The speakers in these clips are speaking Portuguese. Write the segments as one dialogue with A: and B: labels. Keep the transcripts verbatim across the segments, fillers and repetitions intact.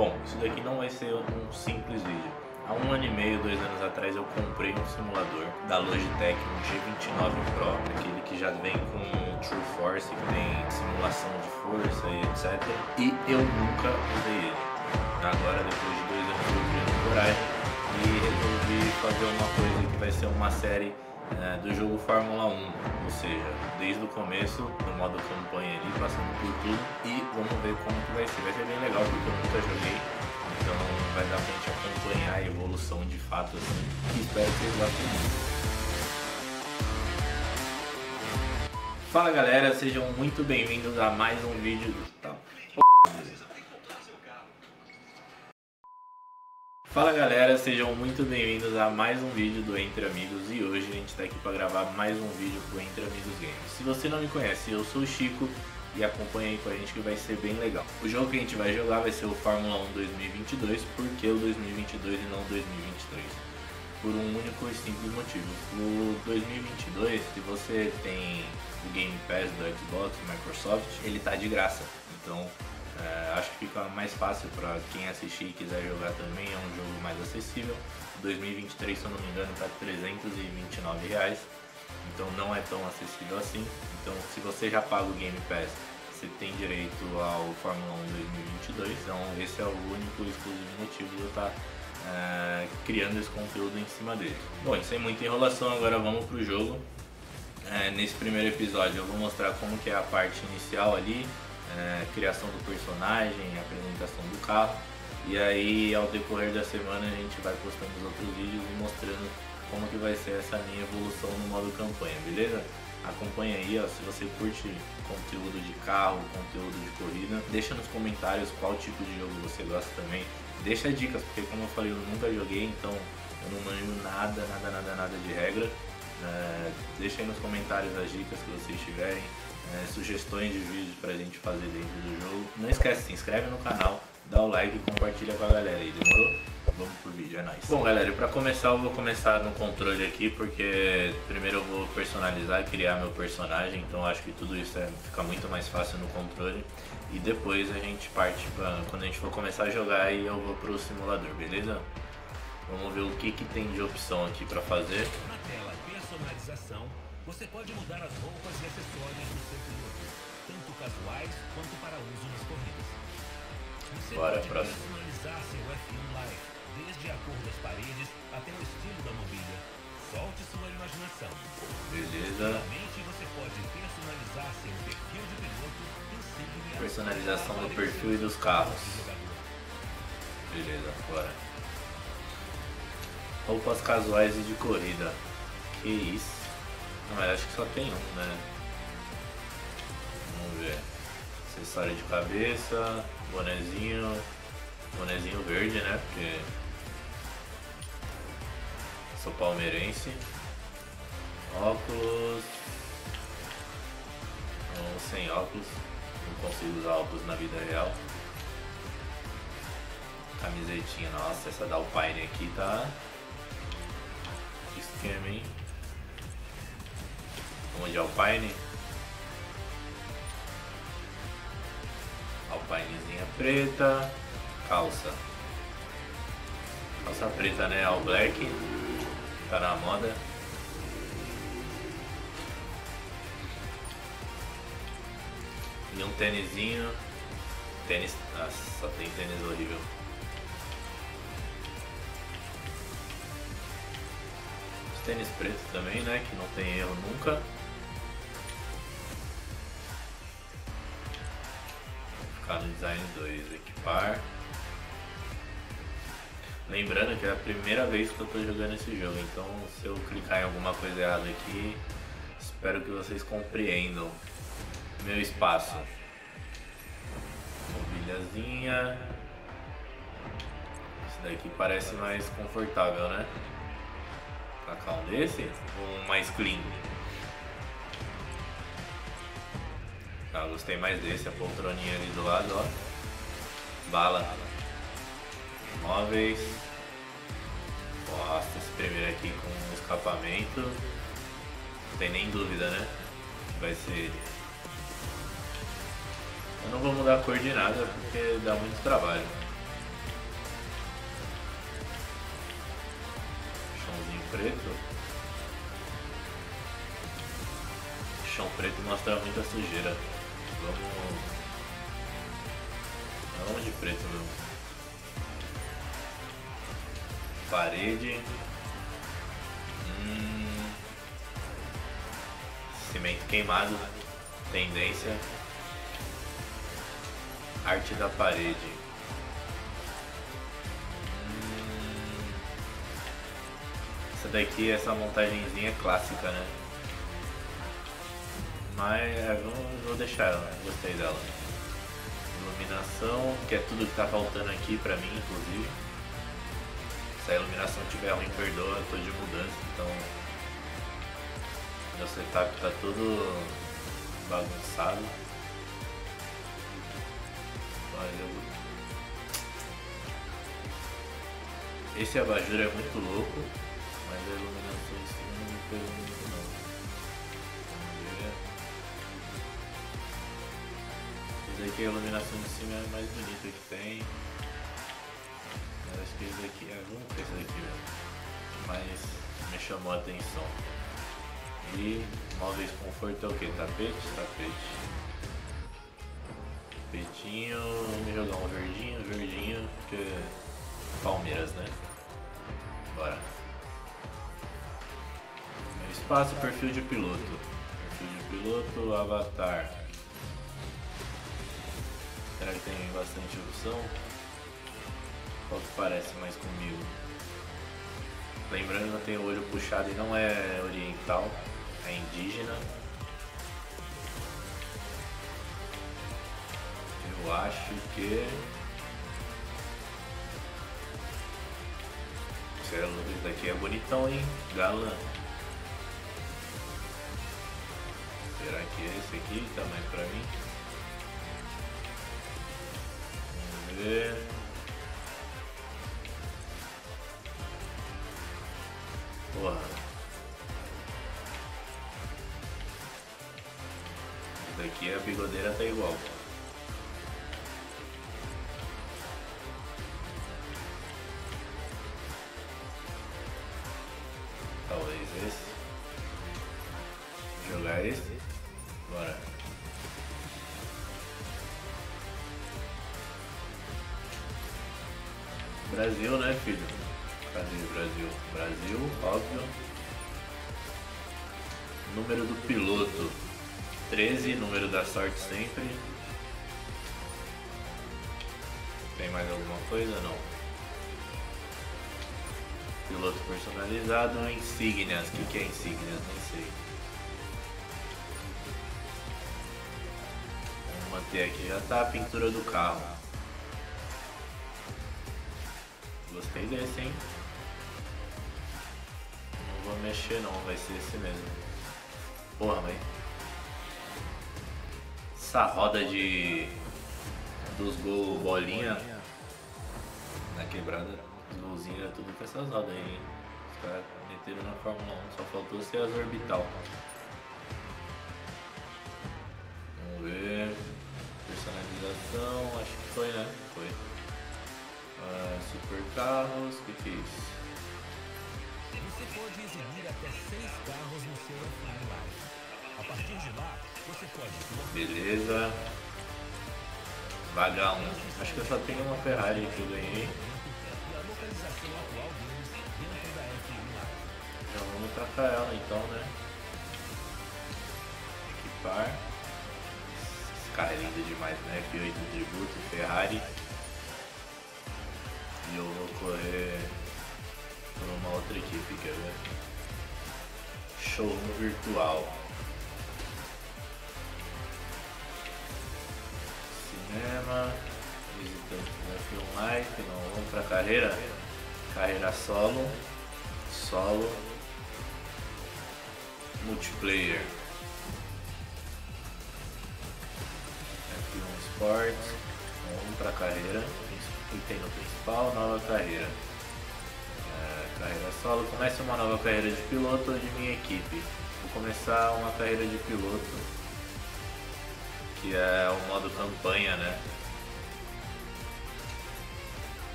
A: Bom, isso daqui não vai ser um simples vídeo. Há um ano e meio, dois anos atrás, eu comprei um simulador da Logitech, um G vinte e nove Pro, aquele que já vem com True Force, que tem simulação de força e etcétera. E eu nunca usei ele. Agora, depois de dois anos, eu criei coragem e resolvi fazer uma coisa que vai ser uma série é, do jogo Fórmula um, ou seja, desde o começo, no modo campanha ali, passando por tudo, e vamos ver como que vai ser. Vai ser bem legal porque eu nunca joguei, então vai dar pra gente acompanhar a evolução de fato assim, e espero que vocês gostem muito. Fala galera, sejam muito bem-vindos a mais um vídeo do... Tá. Fala galera, sejam muito bem-vindos a mais um vídeo do Entre Amigos e hoje a gente está aqui para gravar mais um vídeo pro Entre Amigos Games. Se você não me conhece, eu sou o Chico e acompanha aí com a gente que vai ser bem legal. O jogo que a gente vai jogar vai ser o Fórmula um dois mil e vinte e dois, por que o dois mil e vinte e dois e não dois mil e vinte e três? Por um único e simples motivo. O dois mil e vinte e dois, se você tem o Game Pass do Xbox, Microsoft, ele tá de graça, então É, acho que fica mais fácil para quem assistir e quiser jogar também, é um jogo mais acessível. dois mil e vinte e três, se eu não me engano, está trezentos e vinte e nove reais, então não é tão acessível assim. Então se você já paga o Game Pass, você tem direito ao Fórmula um dois mil e vinte e dois, então esse é o único e exclusivo motivo de eu estar é, criando esse conteúdo em cima dele. Bom, sem muita enrolação, agora vamos pro jogo. É, nesse primeiro episódio eu vou mostrar como que é a parte inicial ali, É, criação do personagem, apresentação do carro, e aí ao decorrer da semana a gente vai postando os outros vídeos e mostrando como que vai ser essa minha evolução no modo campanha, beleza? Acompanha aí, ó, se você curte conteúdo de carro, conteúdo de corrida, deixa nos comentários qual tipo de jogo você gosta também, deixa dicas, porque como eu falei, eu nunca joguei, então eu não manjo nada, nada, nada, nada de regra. É, deixa aí nos comentários as dicas que vocês tiverem, é, sugestões de vídeos pra gente fazer dentro do jogo. Não esquece, se inscreve no canal, dá o like e compartilha com a galera aí, demorou? Vamos pro vídeo, é nóis. Bom galera, e pra começar eu vou começar no controle aqui, porque primeiro eu vou personalizar, criar meu personagem, então acho que tudo isso é, fica muito mais fácil no controle. E depois a gente parte pra, quando a gente for começar a jogar, aí eu vou pro simulador, beleza? Vamos ver o que que tem de opção aqui pra fazer.
B: Na tela personalização, você pode mudar as roupas e acessórios do seu piloto, tanto casuais quanto para uso nas corridas. Você
A: Bora,
B: pode
A: próximo.
B: personalizar seu F um Live, desde a cor das paredes até o estilo da mobília. Solte sua imaginação.
A: Beleza.
B: Finalmente, você pode personalizar seu perfil de piloto, insígnia,
A: Personalização do perfil e dos carros. Beleza, bora. Roupas casuais e de corrida. Que isso? Não, mas acho que só tem um, né? Vamos ver. Acessório de cabeça, bonezinho, bonezinho verde, né? Porque sou palmeirense. Óculos. Não, sem óculos. Não consigo usar óculos na vida real. Camisetinha, nossa, essa da Alpine aqui tá... Que esquema, hein? Vamos de Alpine. Alpinezinha preta. Calça. Calça preta, né? All black. Tá na moda. E um tênisinho. Tênis. Nossa, só tem tênis horrível. Tênis preto também, né? Que não tem erro nunca. Vou ficar no design dois, equipar. Lembrando que é a primeira vez que eu tô jogando esse jogo, então se eu clicar em alguma coisa errada aqui, espero que vocês compreendam meu espaço. Mobiliazinha. Esse daqui parece mais confortável, né? Tacar um desse ou um mais clean? Ah, gostei mais desse, a poltroninha ali do lado, ó. Bala. Móveis. Nossa, esse primeiro aqui com escapamento. Não tem nem dúvida, né? Vai ser ele. Eu não vou mudar a cor de nada porque dá muito trabalho. preto. Chão preto mostra muita sujeira. Vamos. Vamos de preto mesmo. Parede. Hum. Cimento queimado. Tendência. Arte da parede. Hum. Essa daqui, essa montagenzinha clássica, né? Mas eu vou deixar ela, né? Gostei dela. Iluminação, que é tudo que tá faltando aqui pra mim, inclusive. Se a iluminação tiver ruim, perdoa, eu tô de mudança, então meu setup tá todo bagunçado. Mas eu... Esse abajur é muito louco, mas a iluminação em cima não me pegou muito não. Esse aqui, a iluminação de cima é a mais bonita que tem. Mas acho que esse daqui, é, vamos ver esse daqui mesmo. Mas me chamou a atenção. E móveis conforto é o que? Tapete? Tapete. Tapetinho, vamos jogar um verdinho, verdinho, porque Palmeiras, né? Bora. Meu espaço, perfil de piloto. Perfil de piloto, avatar. Será que tem bastante opção? Qual que parece mais comigo? Lembrando que eu tenho o olho puxado e não é oriental, é indígena. Eu acho que... Esse daqui é bonitão, hein? Galã. Será que é esse aqui? Tá mais pra mim? Vamos ver. Porra. Esse daqui a bigodeira tá igual. Talvez esse. Jogar esse. Bora. Brasil, né, filho? Cadê o Brasil? Brasil, óbvio. Número do piloto. treze, número da sorte sempre. Tem mais alguma coisa? Não. Piloto personalizado, insígnias. O que, que é insígnias? Nem sei. Vamos manter aqui. Já tá a pintura do carro. Gostei desse, hein? Não vou mexer não, vai ser esse mesmo. Porra, velho. Essa roda de... dos gol bolinha na quebrada, os golzinhos é tudo com essas rodas aí, hein? Os caras meteram na Fórmula um, só faltou ser as orbital. Vamos ver. Personalização, acho que foi, né? Foi. Uh, super carros, o que, que é isso?
B: Você pode exibir até seis carros no seu offline live. A partir de lá, você pode...
A: Beleza. Vaga um. Acho que eu só tenho uma Ferrari que eu ganhei.
B: E a localização atual deles dentro da F um Live.
A: Já vamos trocar ela então, né? Equipar. Esse carro é lindo demais, né? F oito Tributo, Ferrari. E eu vou correr por uma outra equipe, quer ver? Showroom virtual. Cinema. Visitante da F um Live. Não, vamos pra carreira. Carreira solo. Solo. Multiplayer. F um Sports. Vamos pra carreira. E tem no principal, nova carreira. É, carreira solo. Comece uma nova carreira de piloto ou de minha equipe. Vou começar uma carreira de piloto, que é o modo campanha, né?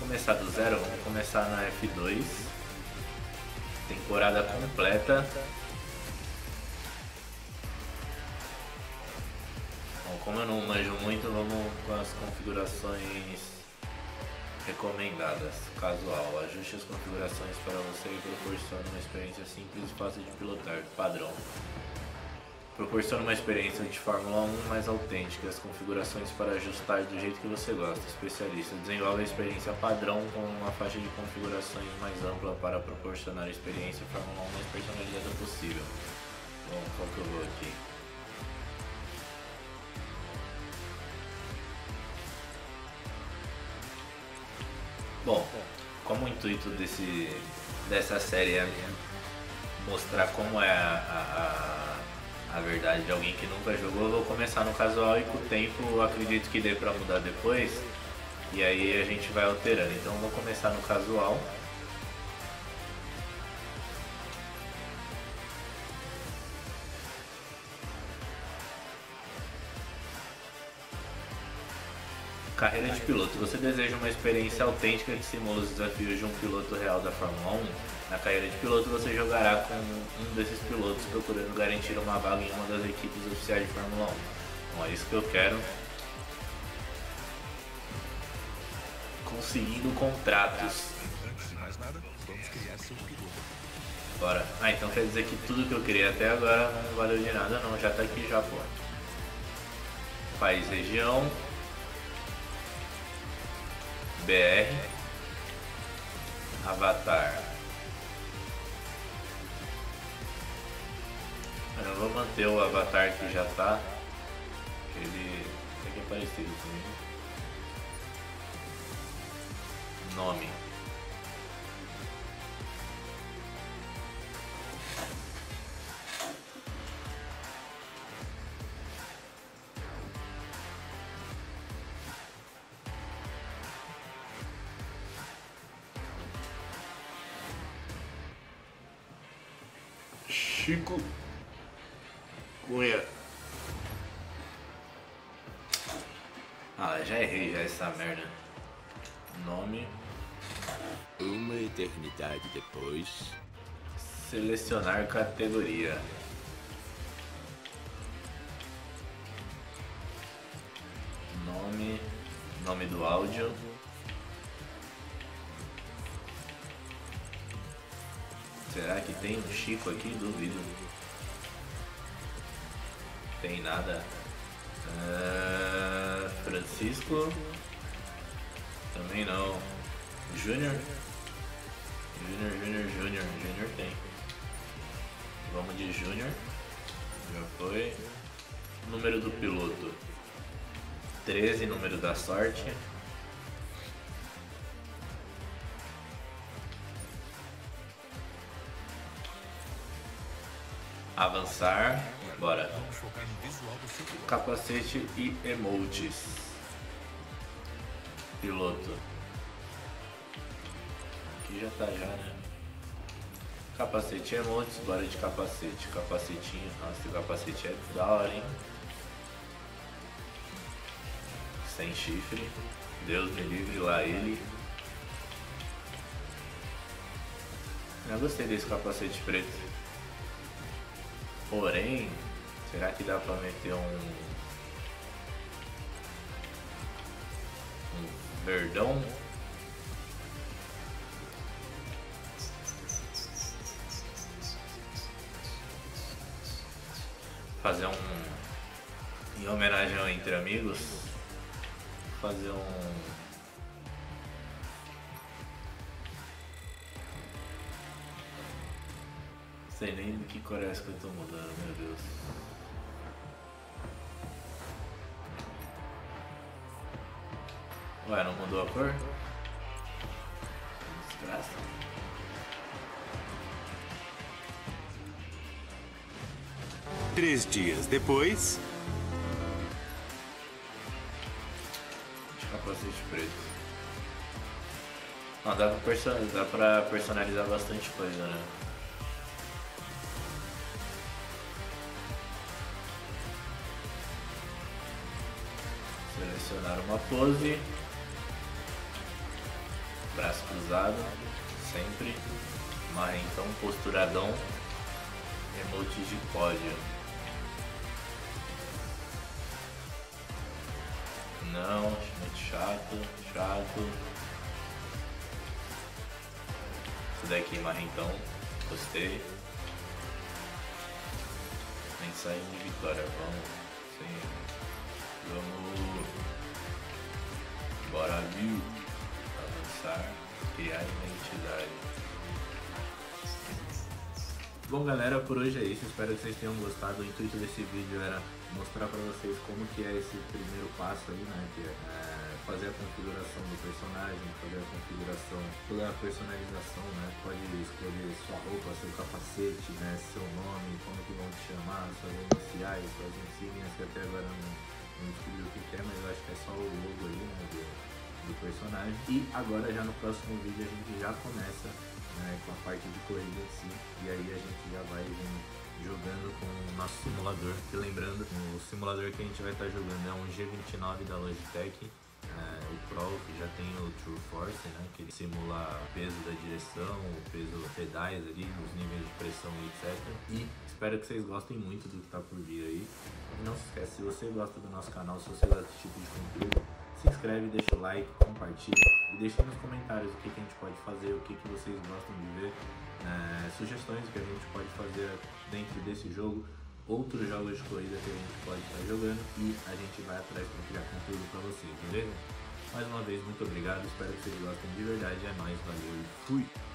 A: começar do zero, vamos começar na F dois. Temporada completa. Bom, como eu não manjo muito, vamos com as configurações recomendadas. Casual, ajuste as configurações para você e proporcione uma experiência simples e fácil de pilotar. Padrão. Proporciona uma experiência de Fórmula um mais autêntica, as configurações para ajustar do jeito que você gosta. Especialista desenvolve a experiência padrão com uma faixa de configurações mais ampla para proporcionar a experiência Fórmula um mais personalizada possível. Bom, qual que eu vou aqui? Bom, como o intuito desse, dessa série é mostrar como é a, a, a verdade de alguém que nunca jogou, eu vou começar no casual e com o tempo eu acredito que dê pra mudar depois. E aí a gente vai alterando. Então eu vou começar no casual. Carreira de piloto. Você deseja uma experiência autêntica que simula os desafios de um piloto real da Fórmula um? Na carreira de piloto você jogará com um desses pilotos procurando garantir uma vaga em uma das equipes oficiais de Fórmula um. Bom, é isso que eu quero. Conseguindo contratos. Bora. Ah, então quer dizer que tudo que eu queria até agora não valeu de nada não, já tá aqui já, pô. País, região. B R. Avatar. Eu vou manter o avatar que já tá. Ele até que é parecido comigo. Nome. Chico Cunha. Ah, já errei já essa merda. Nome.
C: Uma eternidade depois.
A: Selecionar categoria. Nome. Nome do áudio. Será que tem um Chico aqui? Duvido. Tem nada. Uh, Francisco. Também não. Júnior. Júnior, Júnior, Júnior. Júnior tem. Vamos de Júnior. Já foi. Número do piloto. treze, número da sorte. Avançar, bora. Capacete e emotes. Piloto. Aqui já tá já, né? Capacete e emotes, bora de capacete. Capacetinho, nossa, esse capacete é da hora, hein? Sem chifre. Deus me livre lá ele. Eu gostei desse capacete preto. Porém, será que dá pra meter um, um verdão? Fazer um, em homenagem ao Entre Amigos, fazer um sei nem de que cor é essa que eu tô mudando, meu Deus. Ué, não mudou a cor? Desgraça.
C: Três dias depois.
A: De capacete preto. Não, dá pra, person... dá pra personalizar bastante coisa, né? Selecionar uma pose. braço cruzado, sempre. Marrentão posturadão, emote de pódio. Não, acho muito chato, chato. Esse daqui, marrentão, gostei. Mensagem de vitória, vamos, sim, vamos, bora viu, avançar, criar identidade. Bom galera, por hoje é isso, espero que vocês tenham gostado. O intuito desse vídeo era mostrar pra vocês como que é esse primeiro passo aí, né, que é fazer a configuração do personagem, fazer a configuração, toda a personalização, né, pode escolher sua roupa, seu capacete, né, seu nome, como que vão te chamar, suas iniciais, suas insígnias, que até agora não, não descobri o que é, mas eu acho que é só o logo aí, né, do, do personagem. E agora já no próximo vídeo a gente já começa, né, com a parte de corrida em si, e aí a gente já vai vir jogando com o nosso simulador. E lembrando, o simulador que a gente vai estar jogando é um G vinte e nove da Logitech, é, o Pro, que já tem o True Force, né, que ele simula o peso da direção, o peso dos pedais ali, os níveis de pressão, etcétera. E espero que vocês gostem muito do que está por vir aí. E não se esquece, se você gosta do nosso canal, se você gosta desse tipo de conteúdo, se inscreve, deixa o like, compartilha e deixa nos comentários o que, que a gente pode fazer, o que, que vocês gostam de ver, é, sugestões que a gente pode fazer dentro desse jogo, outros jogos de corrida que a gente pode estar jogando, e a gente vai atrás para criar conteúdo para vocês, beleza? Mais uma vez, muito obrigado, espero que vocês gostem de verdade, é nóis, valeu e fui!